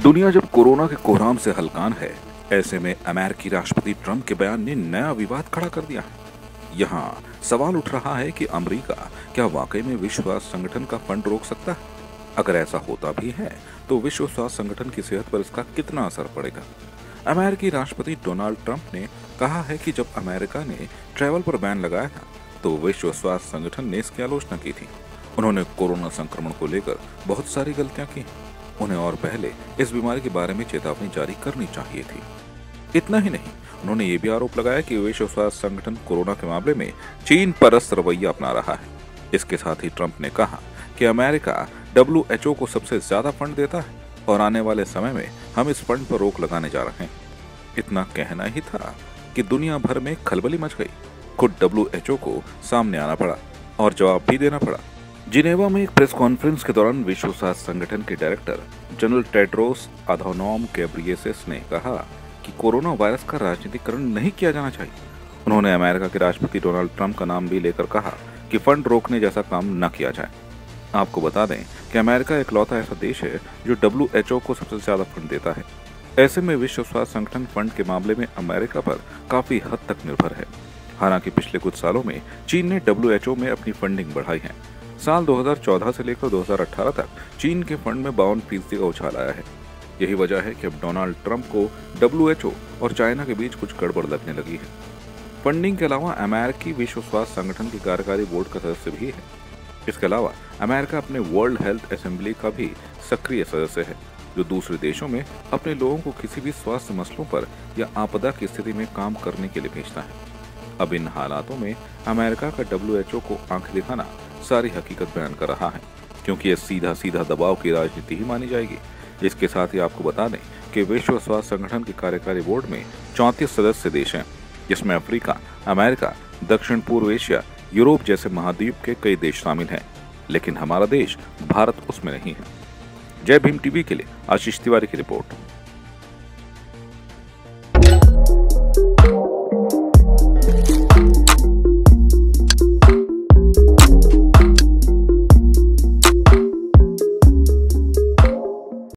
दुनिया जब कोरोना के कोहराम से हलकान है, ऐसे में अमेरिकी राष्ट्रपति ट्रंप के बयान ने नया विवाद खड़ा कर दिया है। यहाँ सवाल उठ रहा है कि अमेरिका क्या वाकई में विश्व स्वास्थ्य संगठन का फंड रोक सकता है? अगर ऐसा होता भी है तो विश्व स्वास्थ्य संगठन की सेहत पर इसका कितना असर पड़ेगा? अमेरिकी राष्ट्रपति डोनाल्ड ट्रंप ने कहा है कि जब अमेरिका ने ट्रैवल पर बैन लगाया था तो विश्व स्वास्थ्य संगठन ने इसकी आलोचना की थी। उन्होंने कोरोना संक्रमण को लेकर बहुत सारी गलतियां की। उन्हें और पहले इस बीमारी के बारे में चेतावनी जारी करनी चाहिए थी। इतना ही नहीं, उन्होंने ये भी आरोप लगाया कि विश्व स्वास्थ्य संगठन कोरोना के मामले में चीन परस्त रवैया अपना रहा है। इसके साथ ही ट्रंप ने कहा कि अमेरिका WHO को सबसे ज्यादा फंड देता है और आने वाले समय में हम इस फंड पर रोक लगाने जा रहे हैं। इतना कहना ही था कि दुनिया भर में खलबली मच गई। खुद WHO को सामने आना पड़ा और जवाब भी देना पड़ा। जिनेवा में एक प्रेस कॉन्फ्रेंस के दौरान विश्व स्वास्थ्य संगठन के director general Tedros Adhanom Ghebreyesus ने कहा कि कोरोना वायरस का राजनीतिकरण नहीं किया जाना चाहिए। उन्होंने अमेरिका के राष्ट्रपति डोनाल्ड ट्रंप का नाम भी लेकर कहा कि फंड रोकने जैसा काम न किया जाए। आपको बता दें कि अमेरिका इकलौता ऐसा देश है जो WHO को सबसे ज्यादा फंड देता है। ऐसे में विश्व स्वास्थ्य संगठन फंड के मामले में अमेरिका पर काफी हद तक निर्भर है। हालांकि पिछले कुछ सालों में चीन ने WHO में अपनी फंडिंग बढ़ाई है। साल 2014 से लेकर 2018 तक चीन के फंड में 52% का उछाल आया है। यही वजह है कि अब डोनाल्ड ट्रंप को WHO और चाइना के बीच कुछ गड़बड़ लगने लगी है। फंडिंग के अलावा अमेरिकी विश्व स्वास्थ्य संगठन के कार्यकारी बोर्ड का सदस्य भी है। इसके अलावा अमेरिका अपने वर्ल्ड हेल्थ असेंबली का भी सक्रिय सदस्य है, जो दूसरे देशों में अपने लोगों को किसी भी स्वास्थ्य मसलों पर या आपदा की स्थिति में काम करने के लिए भेजता है। अब इन हालातों में अमेरिका का WHO को आंख दिखाना सारी हकीकत बयान कर रहा है, क्योंकि ये सीधा सीधा दबाव की राजनीति ही मानी जाएगी। इसके साथ ही आपको बता दें कि विश्व स्वास्थ्य संगठन के कार्यकारी बोर्ड में 34 सदस्य देश हैं, जिसमें अफ्रीका, अमेरिका, दक्षिण पूर्व एशिया, यूरोप जैसे महाद्वीप के कई देश शामिल हैं, लेकिन हमारा देश भारत उसमें नहीं है। जय भीम टीवी के लिए आशीष तिवारी की रिपोर्ट।